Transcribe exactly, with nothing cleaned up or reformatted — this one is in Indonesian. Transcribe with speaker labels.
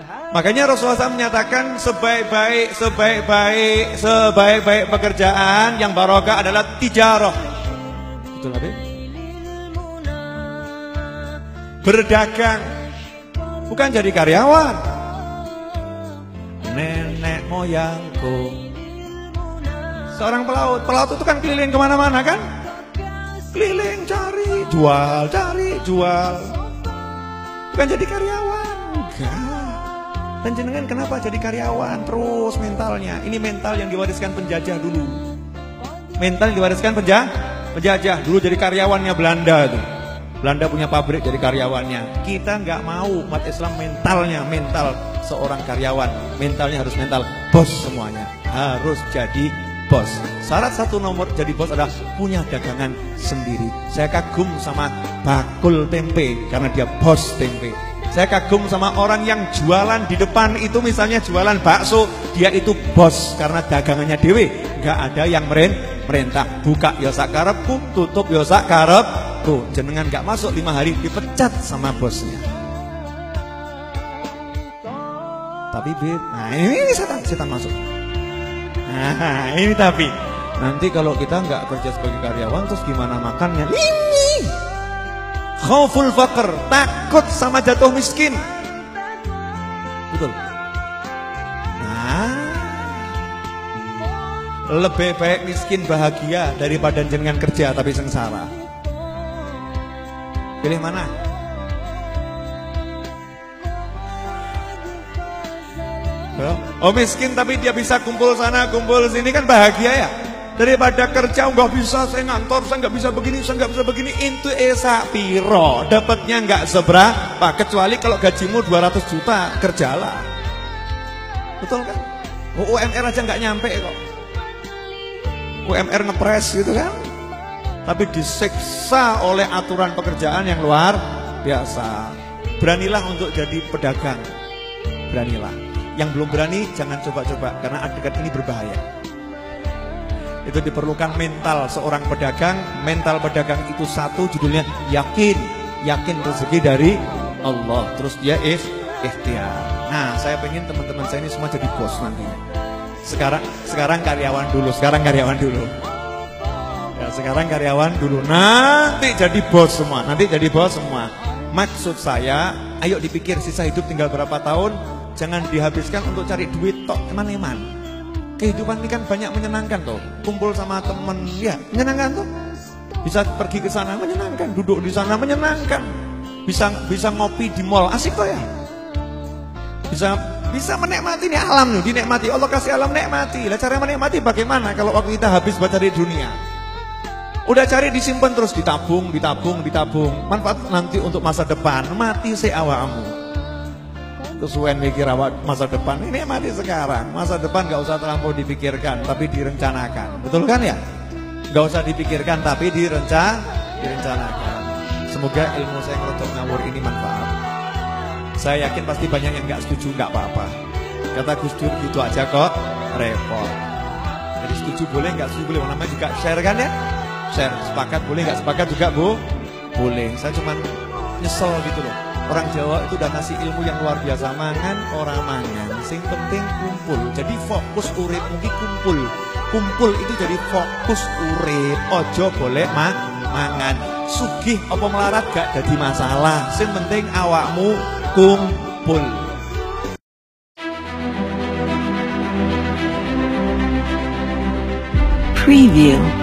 Speaker 1: Makanya Rasulullah shallallahu alaihi wasallam menyatakan sebaik-baik sebaik-baik sebaik-baik pekerjaan yang barokah adalah tijarah. Betul Habib? Berdagang, bukan jadi karyawan. Nenek moyangku seorang pelaut, pelaut itu kan keliling kemana-mana kan? Keliling cari, jual, cari, jual. Bukan jadi karyawan. Enggak. Dan jenengan kenapa jadi karyawan? Terus mentalnya. Ini mental yang diwariskan penjajah dulu. Mental yang diwariskan penjajah, penjajah dulu jadi karyawannya Belanda tuh. Belanda punya pabrik jadi karyawannya. Kita nggak mau umat Islam mentalnya mental seorang karyawan. Mentalnya harus mental bos semuanya. Harus jadi bos. Syarat satu nomor jadi bos adalah punya dagangan sendiri. Saya kagum sama bakul tempe karena dia bos tempe. Saya kagum sama orang yang jualan di depan itu, misalnya jualan bakso, dia itu bos karena dagangannya dewe. Nggak ada yang merintah. Buka ya sak karepku, tutup ya sak karepku. Jenengan nggak masuk lima hari dipecat sama bosnya. Tapi bib, nah ini setan, setan masuk. Nah ini tapi nanti kalau kita nggak kerja sebagai karyawan terus gimana makannya? Ini khauful faqr, takut sama jatuh miskin. Betul. Nah, lebih baik miskin bahagia daripada jenengan kerja tapi sengsara. Pilih mana? Oh miskin tapi dia bisa kumpul sana kumpul sini kan bahagia ya. Daripada kerja nggak bisa, saya ngantor, saya nggak bisa begini, saya nggak bisa begini. Itu esa piro, dapatnya nggak seberapa. Kecuali kalau gajimu dua ratus juta, kerjalah. Betul kan? U M R aja nggak nyampe kok. U M R ngepres gitu kan. Tapi disiksa oleh aturan pekerjaan yang luar biasa. Beranilah untuk jadi pedagang. Beranilah. Yang belum berani jangan coba-coba karena adegan ini berbahaya. Itu diperlukan mental seorang pedagang. Mental pedagang itu satu, judulnya yakin. Yakin rezeki dari Allah. Terus dia is ikhtiar. Nah saya pengen teman-teman saya ini semua jadi bos nantinya. Sekarang sekarang karyawan dulu. Sekarang karyawan dulu ya, Sekarang karyawan dulu. Nanti jadi bos semua. Nanti jadi bos semua. Maksud saya, ayo dipikir sisa hidup tinggal berapa tahun. Jangan dihabiskan untuk cari duit tok eman-eman. Kehidupan ini kan banyak menyenangkan tuh. Kumpul sama temen, ya menyenangkan tuh. Bisa pergi ke sana menyenangkan, duduk di sana menyenangkan. Bisa bisa ngopi di mall, asik tuh ya. Bisa bisa menikmati nih alam nih, dinikmati. Allah kasih alam nikmati. Lah cara menikmati bagaimana kalau waktu kita habis buat cari dunia? Udah cari disimpan terus, ditabung, ditabung, ditabung. Manfaat nanti untuk masa depan. Mati si awakmu. Kesuwen mikir awak masa depan, ini mati sekarang. Masa depan gak usah terlampau dipikirkan, tapi direncanakan. Betul kan ya? Gak usah dipikirkan, tapi direnca, direncanakan. Semoga ilmu saya ngerotok ngawur ini manfaat. Saya yakin pasti banyak yang gak setuju, gak apa-apa. Kata Gus Dur gitu aja kok, repot. Jadi setuju boleh, gak setuju boleh. Namanya juga share kan ya? Share, sepakat boleh, gak sepakat juga bu? Boleh. Saya cuman nyesel gitu loh. Orang Jawa itu udah ngasih ilmu yang luar biasa. Mangan orang mangan, sing penting kumpul. Jadi fokus urip mungkin kumpul. Kumpul itu jadi fokus urip. Ojo boleh ma mangan. Sugih apa melarat gak jadi masalah. Sing penting awakmu kumpul.
Speaker 2: Preview.